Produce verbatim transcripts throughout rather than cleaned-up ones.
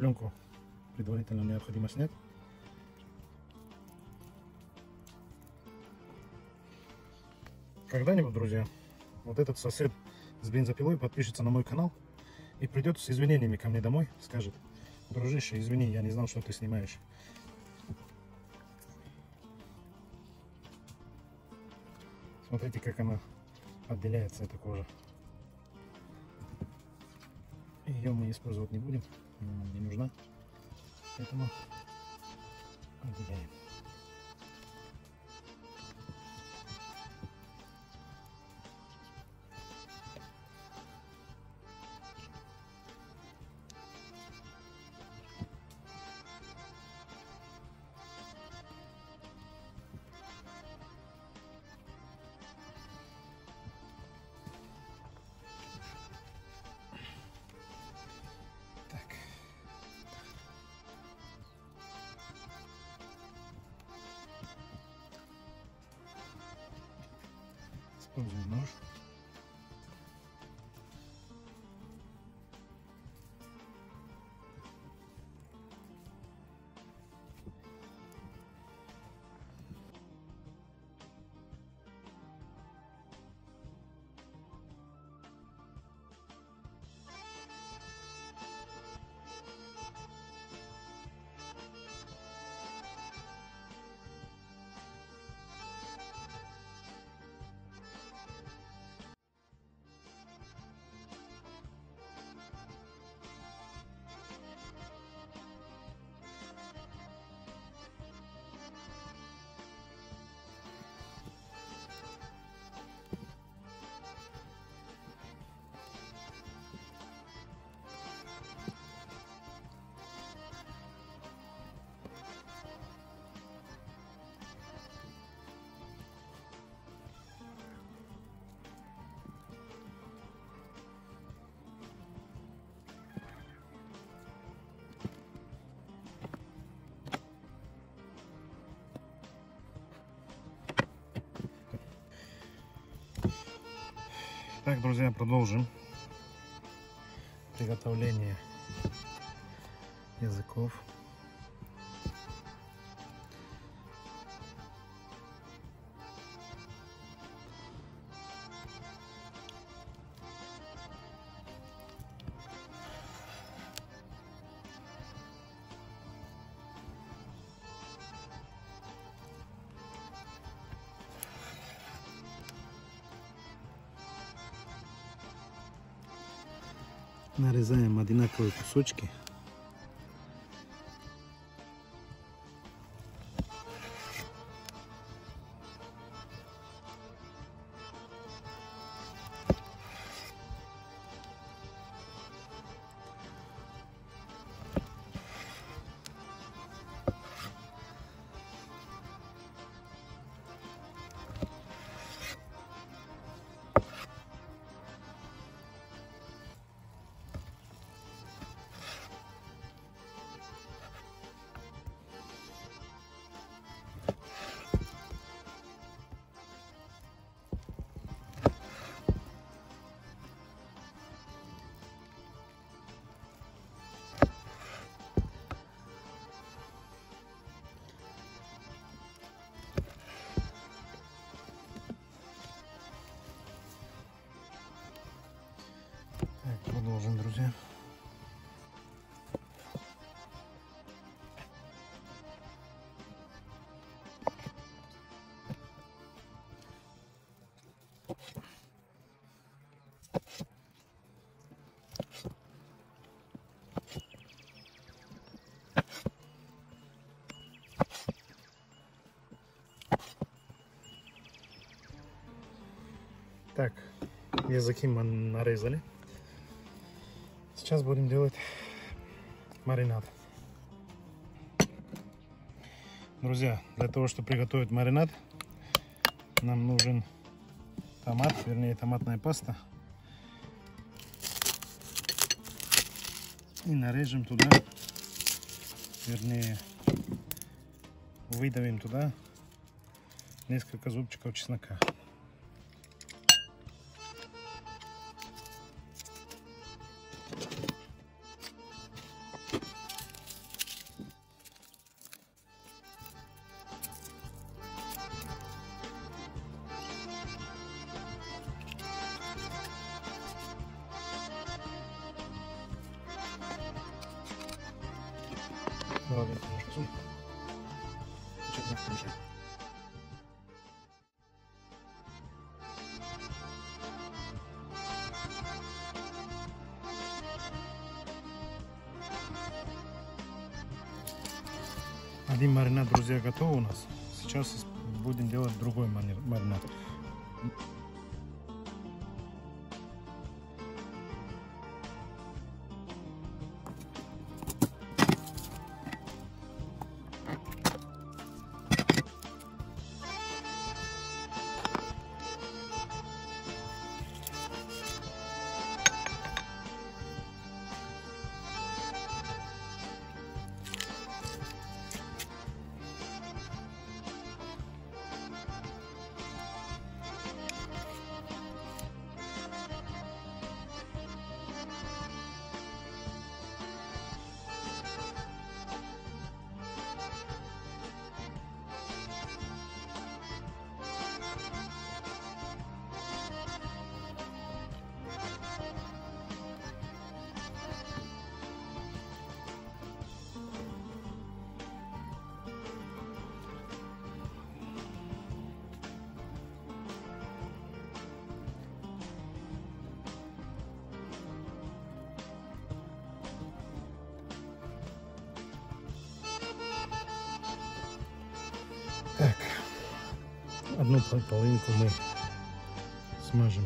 пленку предварительно необходимо снять. Когда-нибудь, друзья, вот этот сосед с бензопилой подпишется на мой канал и придет с извинениями ко мне домой, скажет: дружище, извини, я не знал, что ты снимаешь. Смотрите, как она отделяется, эта кожа. Ее мы использовать не будем, она нам не нужна, поэтому отделяем. Используем нож. Так, друзья, продолжим приготовление языков. Нарезаем одинаковые кусочки. Продолжим, друзья. Так, языки мы нарезали. Сейчас будем делать маринад. Друзья, для того, чтобы приготовить маринад, нам нужен томат, вернее томатная паста. И нарежем туда, вернее выдавим туда несколько зубчиков чеснока. Добавим немножко соли. Тщательно помешаем. Один маринад, друзья, готов у нас. Сейчас будем делать другой маринад. Так, одну половинку мы смажем.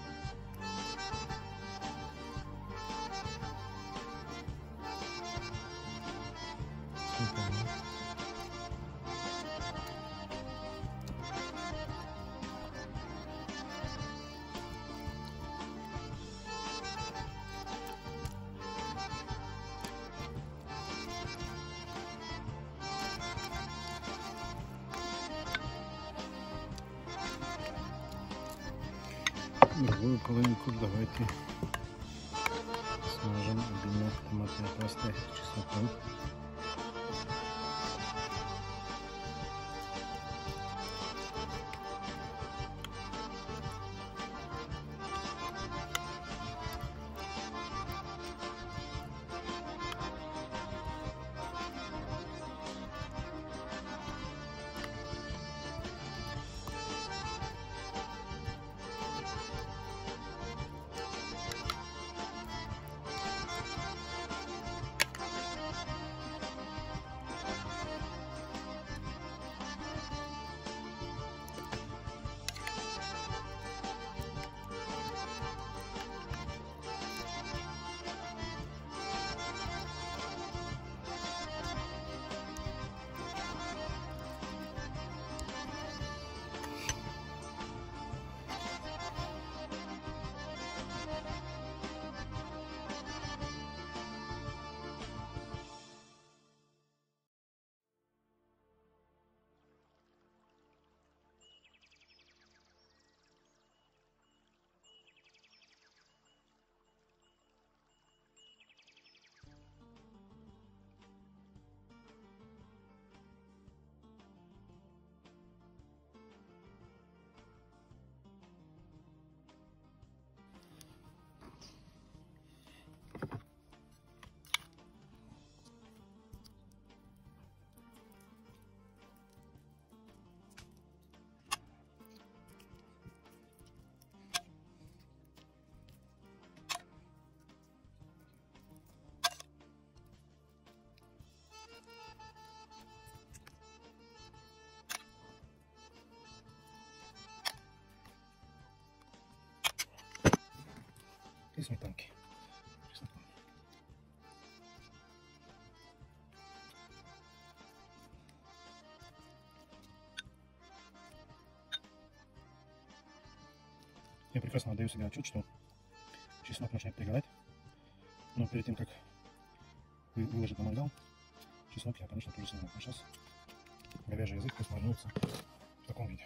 Другую половинку давайте смажем обильно томатной пастой с чесноком. И сметанки. Я прекрасно отдаю себе отчет, что чеснок начинает пригорать. Но перед тем, как выложить на мангал, чеснок я, конечно, тоже снимаю. А сейчас говяжий язык пусть маринуется в таком виде.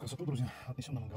красоту, друзья, отнесем на мангал.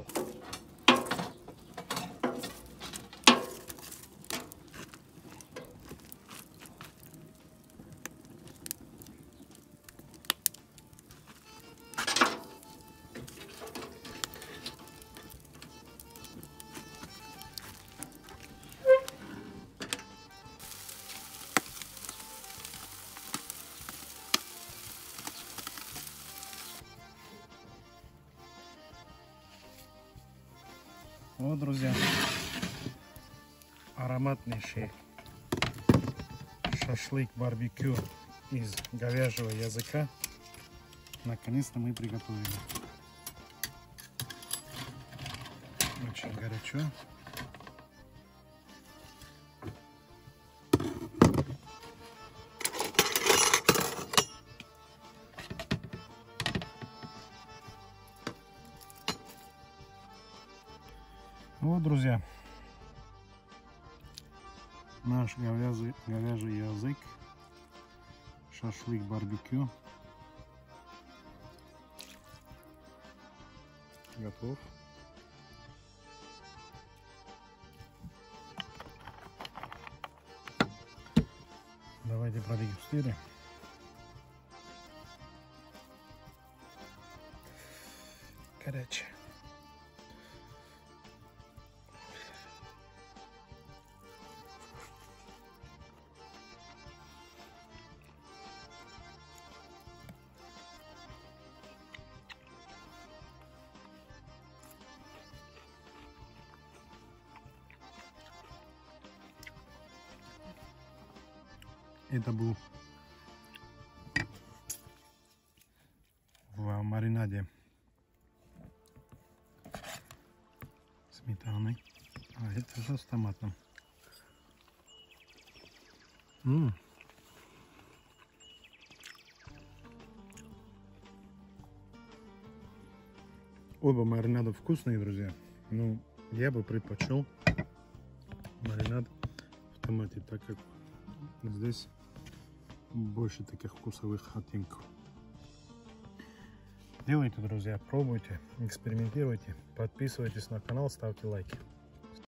Вот, друзья, ароматнейший шашлык барбекю из говяжьего языка наконец-то мы приготовили. Очень горячо. Вот, друзья, наш говяжий, говяжий язык, шашлык барбекю готов. Давайте продегустируем. Горячий. Это был в маринаде сметаной, а это же с томатом. М-м. Оба маринада вкусные, друзья. Ну, я бы предпочел маринад в томате, так как здесь больше таких вкусовых оттенков. Делайте, друзья, пробуйте, экспериментируйте, подписывайтесь на канал, ставьте лайки.